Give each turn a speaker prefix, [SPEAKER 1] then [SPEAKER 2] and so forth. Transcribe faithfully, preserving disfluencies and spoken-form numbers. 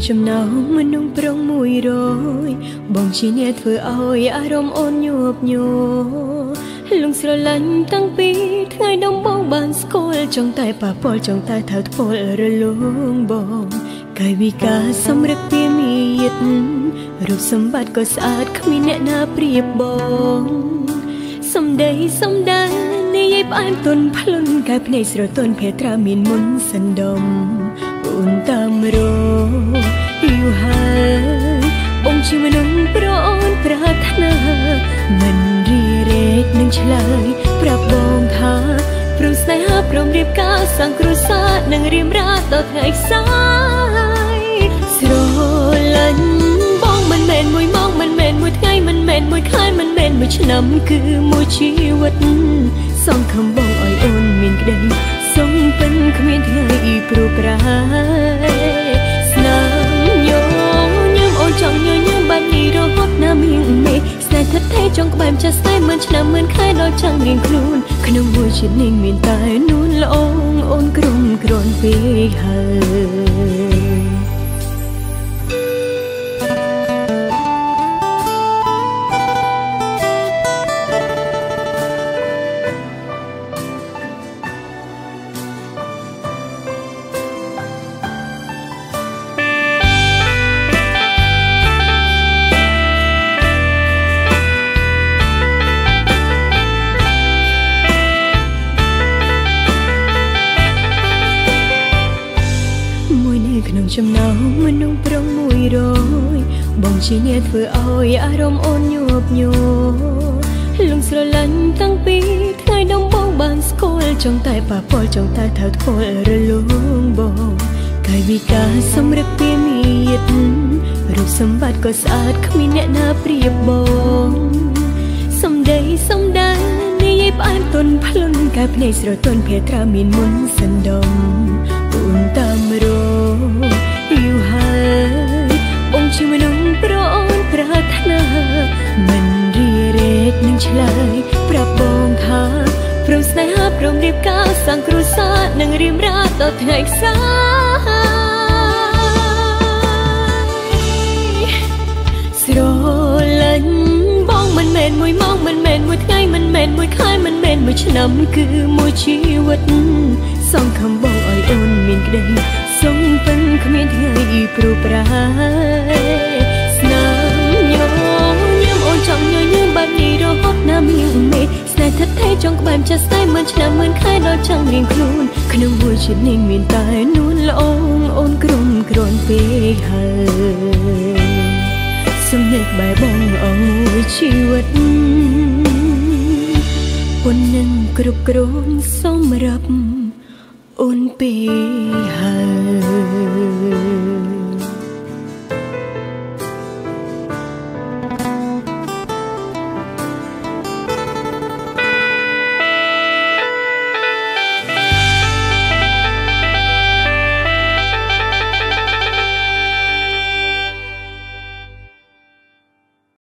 [SPEAKER 1] ចំណោមមនុស្សប្រងមួយរយបងជាអ្នកធ្វើឲ្យអារម្មណ៍អូនញាប់ញ័រលងស្រឡាញ់តាំងពីថ្ងៃដំបូងបានស្គាល់ចង់តែប៉ះពាល់ចង់តែថើថ្ពលរលងបងកាយវិការសម្រិតពីមៀតរូបសម្បត្តិក៏ស្អាតគ្មានអ្នកណាប្រៀបបងសំដីសំដានិយាយផ្អែមទន់ភ្លុនកាយភ្នែកស្រទន់ភេត្រាមានមុនសណ្ដុំអូនតាមរយូរហើយបងជាមនុស្សប្រអូនប្រាថ្នាមិនរីរែកនឹងឆ្លើយប្រាប់បងថាព្រមស្នេហាព្រមរៀបការសាងគ្រួសារនឹងរៀបរាដល់ថ្ងៃខ្សែស្រឡាញ់បងមិនមែនមួយម៉ោងមិនមែនមួយថ្ងៃមិនមែនមួយខែមិនមែនមួយឆ្នាំគឺមួយជីវិតសង្ឃឹមបងឲ្យអូនមានក្តីសុំពិនគ្មានថ្ងៃព្រោះប្រាស្នាមញញឹមអូនចង់ញញឹមបាត់នេះរហូតណាមៀងមេស្នេហ៍ថិតថេរចង់ក្បែរចាស់ស្នេហ៍មិនឆ្នាំមិនខែដល់ចង់រៀងខ្លួនក្នុងមួយជាតិនេះមានតែនួនល្អអូនក្រុមគ្រាន់ពេកហើយក្នុងចំណោមមនុស្សប្រងមួយរយបងជាអ្នកធ្វើឲ្យអារម្មណ៍អូនញាប់ញ័រលងស្រឡាញ់តាំងពីថ្ងៃដំបូងបានស្គាល់ចង់តែប៉ះពាល់ចង់តែថើថ្ពលរលងបងកាយវិការសម្រិតពីមៀតរូបសម្បត្តិក៏ស្អាតគ្មានអ្នកណាប្រៀបបងសំដីសំដានិយាយផ្អែមទន់ភ្លុនកាយភ្នែកស្រទន់ភេត្រាមានមុនសណ្ដុំអូនតាមរយូរហើយបងជាមនុស្សប្រអូនប្រាថ្នាមិនរីរែកនឹងឆ្លើយប្រាប់បងថាព្រមស្នេហាព្រមរៀបការសាងគ្រួសារនឹងរៀបរាដល់ថ្ងៃខ្សែស្រឡាញ់បងមិនមែនមួយម៉ោងមិនមែនមួយថ្ងៃមិនមែនមួយខែមិនមែនមួយឆ្នាំគឺមួយជីវិតសង្ឃឹមបងឲ្យអូនមានក្តីសុំពិនគ្មានថ្ងៃព្រោះប្រាស្នាមញញឹមអូនចង់ញញឹមបាត់នេះរហូតណាមៀងមេស្នេហ៍ថិតថេរចង់ក្បែរចាស់ស្នេហ៍មិនឆ្នាំមិនខែដល់ចង់រៀងខ្លួនក្នុងមួយជាតិនេះមានតែនួនល្អអូនក្រុមគ្រាន់ពេកហើយសុំនៅក្បែរបងអស់មួយជីវិតប៉ុននឹងគ្រប់គ្រងសម្រាប់អូនពេកហើយ